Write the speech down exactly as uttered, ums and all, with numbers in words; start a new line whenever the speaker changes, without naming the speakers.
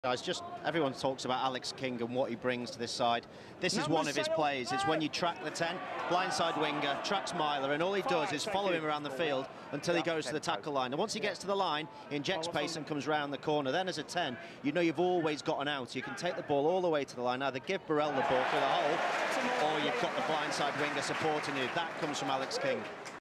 Guys, just everyone talks about Alex King and what he brings to this side. This is one of his plays. It's when you track the ten, blindside winger, tracks Myler, and all he does is follow him around the field until he goes to the tackle line. And once he gets to the line, he injects pace and comes round the corner. Then as a ten, you know you've always got an out. You can take the ball all the way to the line, either give Burrell the ball through the hole, or you've got the blindside winger supporting you. That comes from Alex King.